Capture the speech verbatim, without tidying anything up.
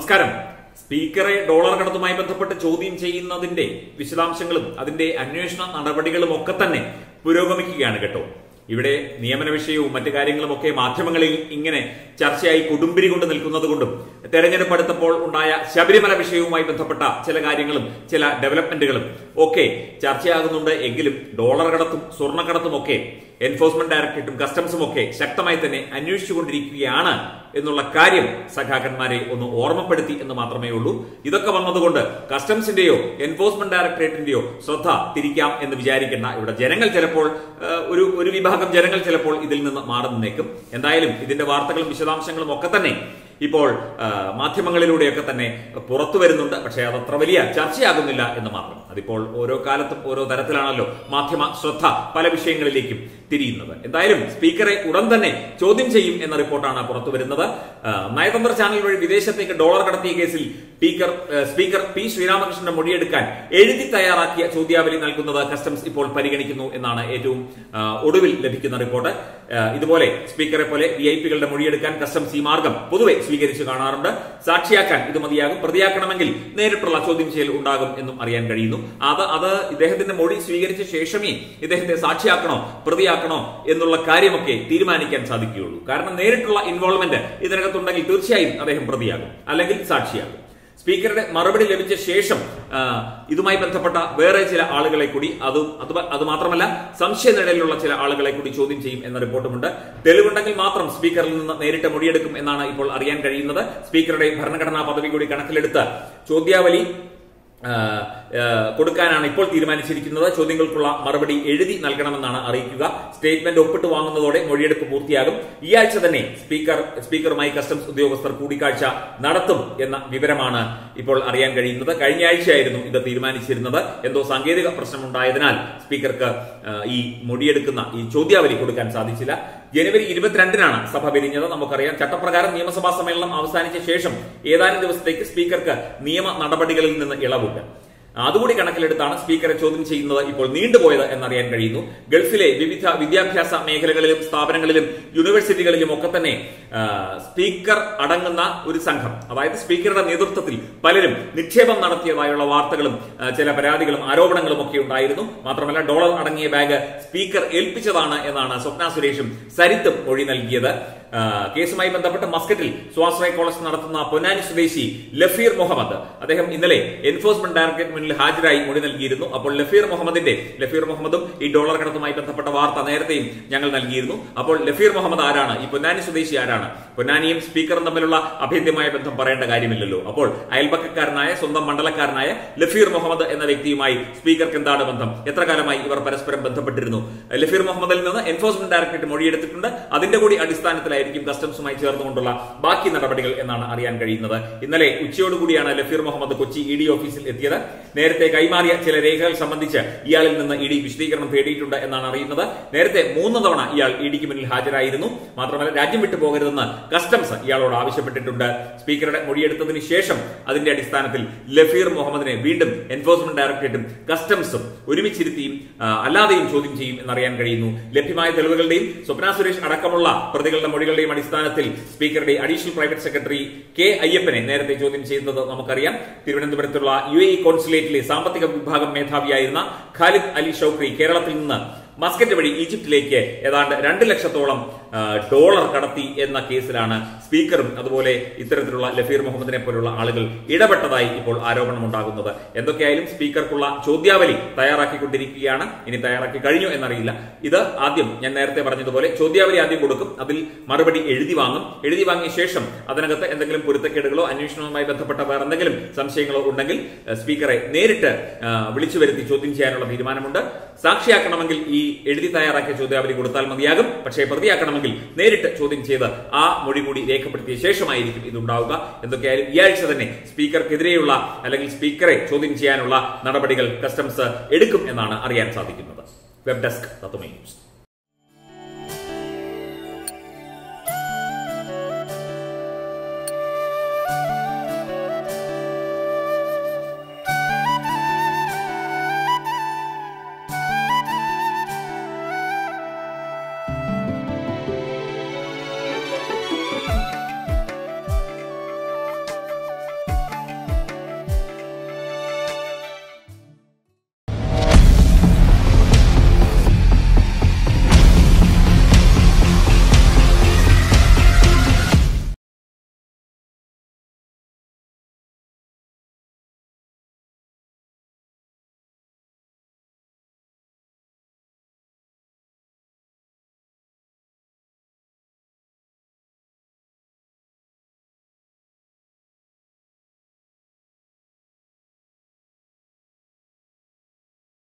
നമസ്കാരം. സ്പീക്കറെ ഡോളർ കടത്തുമായി ബന്ധപ്പെട്ട് ചോദ്യം ചെയ്യുന്നതിന്റെ വിശദാംശങ്ങളും അതിന്റെ അന്വേഷണ നടപടികളും ഒക്കെ തന്നെ പുരോഗമിക്കുകയാണ് കേട്ടോ. ഇവിടെ നിയമന വിഷയവും മറ്റു കാര്യങ്ങളും ഒക്കെ മാധ്യമങ്ങളിൽ ഇങ്ങനെ ചർച്ചയായി കൊടുമ്പിരി കൊണ്ട് നിൽക്കുന്നത് കൊണ്ടും തെരഞ്ഞെടുപ്പ് അടുത്തപ്പോൾ ഉണ്ടായ ശബരിമല വിഷയവുമായി ബന്ധപ്പെട്ട ചില കാര്യങ്ങളും ചില ഡെവലപ്മെന്റുകളും ഒക്കെ ചർച്ചയാകുന്നുണ്ട്. എങ്കിലും ഡോളർ കടത്തും സ്വർണ്ണക്കടത്തും ഒക്കെ എൻഫോഴ്സ്മെന്റ് ഡയറക്ടറേറ്റും കസ്റ്റംസും ഒക്കെ ശക്തമായി തന്നെ അന്വേഷിച്ചുകൊണ്ടിരിക്കുകയാണ് എന്നുള്ള കാര്യം സഖാക്കന്മാരെ ഒന്ന് ഓർമ്മപ്പെടുത്തി എന്ന് മാത്രമേ ഉള്ളൂ. ഇതൊക്കെ വന്നതുകൊണ്ട് കസ്റ്റംസിന്റെയോ എൻഫോഴ്സ്മെന്റ് ഡയറക്ടറേറ്റിന്റെയോ ശ്രദ്ധ തിരിക്കാം എന്ന് വിചാരിക്കേണ്ട. ഇവിടെ ജനങ്ങൾ ചിലപ്പോൾ ഒരു ഒരു വിഭാഗം ജനങ്ങൾ ചിലപ്പോൾ ഇതിൽ നിന്ന് മാറി നിന്നേക്കും. എന്തായാലും ഇതിന്റെ വാർത്തകളും വിശദാംശങ്ങളും ഒക്കെ തന്നെ ഇപ്പോൾ മാധ്യമങ്ങളിലൂടെയൊക്കെ തന്നെ പുറത്തു വരുന്നുണ്ട്. പക്ഷേ അതത്ര വലിയ ചർച്ചയാകുന്നില്ല എന്ന് മാത്രം. അതിപ്പോൾ ഓരോ കാലത്തും ഓരോ തരത്തിലാണല്ലോ മാധ്യമ ശ്രദ്ധ പല വിഷയങ്ങളിലേക്കും തിരിയുന്നത്. എന്തായാലും സ്പീക്കറെ ഉടൻ തന്നെ ചോദ്യം ചെയ്യും എന്ന റിപ്പോർട്ടാണ് പുറത്തു വരുന്നത്. നയതന്ത്ര ചാനൽ വഴി വിദേശത്തേക്ക് ഡോളർ കടത്തിയ കേസിൽ സ്പീക്കർ സ്പീക്കർ പി ശ്രീരാമകൃഷ്ണന്റെ മൊഴിയെടുക്കാൻ എഴുതി തയ്യാറാക്കിയ ചോദ്യാവലി നൽകുന്നത് കസ്റ്റംസ് ഇപ്പോൾ പരിഗണിക്കുന്നു എന്നാണ് ഏറ്റവും ഒടുവിൽ ലഭിക്കുന്ന റിപ്പോർട്ട്. ഇതുപോലെ സ്പീക്കറെ പോലെ വി ഐ പികളുടെ മൊഴിയെടുക്കാൻ കസ്റ്റംസ് ഈ മാർഗം പൊതുവെ സ്വീകരിച്ചു കാണാറുണ്ട്. സാക്ഷിയാക്കാൻ ഇത് മതിയാകും. പ്രതിയാക്കണമെങ്കിൽ നേരിട്ടുള്ള ചോദ്യം ചെയ്യൽ ഉണ്ടാകും എന്നും അറിയാൻ കഴിയുന്നു. അത് അത് ഇദ്ദേഹത്തിന്റെ മൊഴി സ്വീകരിച്ച ശേഷമേ ഇദ്ദേഹത്തെ സാക്ഷിയാക്കണോ പ്രതിയാക്കണോ എന്നുള്ള കാര്യമൊക്കെ തീരുമാനിക്കാൻ സാധിക്കുകയുള്ളൂ. കാരണം നേരിട്ടുള്ള ഇൻവോൾവ്മെന്റ് ഇതിനകത്തുണ്ടെങ്കിൽ തീർച്ചയായും അദ്ദേഹം പ്രതിയാകും അല്ലെങ്കിൽ സാക്ഷിയാകും. സ്പീക്കറുടെ മറുപടി ലഭിച്ച ശേഷം ഇതുമായി ബന്ധപ്പെട്ട വേറെ ചില ആളുകളെ കൂടി അത് അത് മാത്രമല്ല സംശയനിഴലിലുള്ള ചില ആളുകളെ കൂടി ചോദ്യം ചെയ്യും എന്ന റിപ്പോർട്ടുമുണ്ട്. തെളിവുണ്ടെങ്കിൽ മാത്രം സ്പീക്കറിൽ നിന്ന് നേരിട്ട് മൊഴിയെടുക്കും എന്നാണ് ഇപ്പോൾ അറിയാൻ കഴിയുന്നത്. സ്പീക്കറുടെ ഭരണഘടനാ പദവി കൂടി കണക്കിലെടുത്ത് ചോദ്യാവലി കൊടുക്കാനാണ് ഇപ്പോൾ തീരുമാനിച്ചിരിക്കുന്നത്. ചോദ്യങ്ങൾക്കുള്ള മറുപടി എഴുതി നൽകണമെന്നാണ് അറിയിക്കുക. സ്റ്റേറ്റ്മെന്റ് ഒപ്പിട്ട് വാങ്ങുന്നതോടെ മൊഴിയെടുപ്പ് പൂർത്തിയാകും. ഈ ആഴ്ച തന്നെ സ്പീക്കർ സ്പീക്കറുമായി കസ്റ്റംസ് ഉദ്യോഗസ്ഥർ കൂടിക്കാഴ്ച നടത്തും എന്ന വിവരമാണ് ഇപ്പോൾ അറിയാൻ കഴിയുന്നത്. കഴിഞ്ഞ ആഴ്ചയായിരുന്നു ഇത് തീരുമാനിച്ചിരുന്നത്. എന്തോ സാങ്കേതിക പ്രശ്നമുണ്ടായതിനാൽ സ്പീക്കർക്ക് ഈ മൊഴിയെടുക്കുന്ന ഈ ചോദ്യാവലി കൊടുക്കാൻ സാധിച്ചില്ല. ജനുവരി ഇരുപത്തിരണ്ടിനാണ് സഭ പിരിഞ്ഞത്. നമുക്കറിയാം ചട്ടപ്രകാരം നിയമസഭാ സമ്മേളനം അവസാനിച്ച ശേഷം ഏതാനും ദിവസത്തേക്ക് സ്പീക്കർക്ക് നിയമ നടപടികളിൽ നിന്ന് ഇളവുണ്ട്. അതുകൂടി കണക്കിലെടുത്താണ് സ്പീക്കറെ ചോദ്യം ചെയ്യുന്നത് ഇപ്പോൾ നീണ്ടുപോയത് എന്നറിയാൻ കഴിയുന്നു. ഗൾഫിലെ വിവിധ വിദ്യാഭ്യാസ മേഖലകളിലും സ്ഥാപനങ്ങളിലും യൂണിവേഴ്സിറ്റികളിലും ഒക്കെ തന്നെ സ്പീക്കർ അടങ്ങുന്ന ഒരു സംഘം, അതായത് സ്പീക്കറുടെ നേതൃത്വത്തിൽ പലരും നിക്ഷേപം നടത്തിയതായുള്ള വാർത്തകളും ചില പരാതികളും ആരോപണങ്ങളും ഒക്കെ ഉണ്ടായിരുന്നു. മാത്രമല്ല ഡോളർ അടങ്ങിയ ബാഗ് സ്പീക്കർ ഏൽപ്പിച്ചതാണ് എന്നാണ് സ്വപ്ന സുരേഷും സരിത്തും മൊഴി നൽകിയത്. കേസുമായി ബന്ധപ്പെട്ട് മസ്കറ്റിൽ സ്വാശ്രയ കോളേജ് നടത്തുന്ന പൊന്നാനി സ്വദേശി ലഫീർ മുഹമ്മദ് അദ്ദേഹം ഇന്നലെ എൻഫോഴ്സ്മെന്റ് ഡയറക്ടറേറ്റ് മുന്നിൽ ഹാജരായി മൊഴി നൽകിയിരുന്നു. അപ്പോൾ ലഫീർ മുഹമ്മദിന്റെ ലഫീർ മുഹമ്മദും ഈ ഡോളർ കടത്തുമായി ബന്ധപ്പെട്ട വാർത്ത നേരത്തെയും ഞങ്ങൾ നൽകിയിരുന്നു. അപ്പോൾ ലഫീർ മുഹമ്മദ് ആരാണ്? ഈ പൊന്നാനി സ്വദേശി ആരാണ്? പൊന്നാനിയും സ്പീക്കറും തമ്മിലുള്ള അഭേദ്യമായ ബന്ധം പറയേണ്ട കാര്യമില്ലല്ലോ. അപ്പോൾ അയൽപക്കക്കാരനായ സ്വന്തം മണ്ഡലക്കാരനായ ലഫീർ മുഹമ്മദ് എന്ന വ്യക്തിയുമായി സ്പീക്കർക്ക് എന്താണ് ബന്ധം? എത്ര കാലമായി ഇവർ പരസ്പരം ബന്ധപ്പെട്ടിരുന്നു? ലഫീർ മുഹമ്മദിൽ നിന്ന് എൻഫോഴ്സ്മെന്റ് ഡയറക്ടറേറ്റ് മൊഴിയെടുത്തിട്ടുണ്ട്. അതിന്റെ കൂടി അടിസ്ഥാനത്തിലായിരിക്കും കസ്റ്റംസുമായി ചേർന്നുകൊണ്ടുള്ള ബാക്കി നടപടികൾ എന്നാണ് അറിയാൻ കഴിയുന്നത്. ഇന്നലെ ഉച്ചയോടുകൂടിയാണ് ലഫീർ മുഹമ്മദ് കൊച്ചി ഇ ഡി ഓഫീസിൽ എത്തിയത്. നേരത്തെ കൈമാറിയ ചില രേഖകൾ സംബന്ധിച്ച് ഇയാളിൽ നിന്ന് ഇ ഡി വിശദീകരണം തേടിയിട്ടുണ്ട് എന്നാണ് അറിയുന്നത്. നേരത്തെ മൂന്ന് തവണ ഇയാൾ ഇ ഡിക്ക് മുന്നിൽ ഹാജരായിരുന്നു. മാത്രമല്ല രാജ്യം വിട്ടു പോകരുതെന്ന് കസ്റ്റംസ് ഇയാളോട് ആവശ്യപ്പെട്ടിട്ടുണ്ട്. സ്പീക്കറുടെ മൊഴിയെടുത്തതിന് ശേഷം അതിന്റെ അടിസ്ഥാനത്തിൽ ലഫീർ മുഹമ്മദിനെ വീണ്ടും എൻഫോഴ്സ്മെന്റ് ഡയറക്ടറേറ്റും കസ്റ്റംസും ഒരുമിച്ചിരുത്തിയും അല്ലാതെയും ചോദ്യം ചെയ്യും എന്നറിയാൻ കഴിയുന്നു. ലഭ്യമായ തെളിവുകളുടെയും സ്വപ്ന സുരേഷ് അടക്കമുള്ള പ്രതികളുടെ മൊഴികളുടെയും അടിസ്ഥാനത്തിൽ സ്പീക്കറുടെ അഡീഷണൽ പ്രൈവറ്റ് സെക്രട്ടറി കെ അയ്യപ്പനെ നേരത്തെ ചോദ്യം ചെയ്യുന്നത് നമുക്കറിയാം. തിരുവനന്തപുരത്തുള്ള യു എ ഇ കോൺസുലേറ്റിലെ സാമ്പത്തിക വിഭാഗം മേധാവിയായിരുന്ന ഖാലിദ് അലി ഷൌക്രി കേരളത്തിൽ നിന്ന് മസ്കറ്റ് വഴി ഈജിപ്തിലേക്ക് ഏതാണ്ട് രണ്ട് ലക്ഷത്തോളം ഡോളർ കടത്തി എന്ന കേസിലാണ് സ്പീക്കറും അതുപോലെ ഇത്തരത്തിലുള്ള ലഫീർ മുഹമ്മദിനെ പോലുള്ള ആളുകൾ ഇടപെട്ടതായി ഇപ്പോൾ ആരോപണമുണ്ടാകുന്നത്. എന്തൊക്കെയായാലും സ്പീക്കർക്കുള്ള ചോദ്യാവലി തയ്യാറാക്കിക്കൊണ്ടിരിക്കുകയാണ്. ഇനി തയ്യാറാക്കി കഴിഞ്ഞു എന്നറിയില്ല. ഇത് ആദ്യം ഞാൻ നേരത്തെ പറഞ്ഞതുപോലെ ചോദ്യാവലി ആദ്യം കൊടുക്കും. അതിൽ മറുപടി എഴുതി വാങ്ങും. എഴുതി വാങ്ങിയ ശേഷം അതിനകത്ത് എന്തെങ്കിലും പൊരുത്തക്കേടുകളോ അന്വേഷണവുമായി ബന്ധപ്പെട്ട വേറെ എന്തെങ്കിലും സംശയങ്ങളോ ഉണ്ടെങ്കിൽ സ്പീക്കറെ നേരിട്ട് വിളിച്ചു വരുത്തി ചോദ്യം ചെയ്യാനുള്ള തീരുമാനമുണ്ട്. സാക്ഷിയാക്കണമെങ്കിൽ ഈ എഴുതി തയ്യാറാക്കിയ ചോദ്യാവലി കൊടുത്താൽ മതിയാകും. പക്ഷേ പ്രതിയാക്കണമെങ്കിൽ നേരിട്ട് ചോദ്യം ചെയ്ത് ആ മൊഴി കൂടി രേഖപ്പെടുത്തിയ ശേഷമായിരിക്കും ഇതുണ്ടാവുക. എന്തൊക്കെയായാലും ഈ ആഴ്ച തന്നെ സ്പീക്കർക്കെതിരെയുള്ള അല്ലെങ്കിൽ സ്പീക്കറെ ചോദ്യം ചെയ്യാനുള്ള നടപടികൾ കസ്റ്റംസ് എടുക്കും എന്നാണ് അറിയാൻ സാധിക്കുന്നത്. Web desk Tatwamayi news.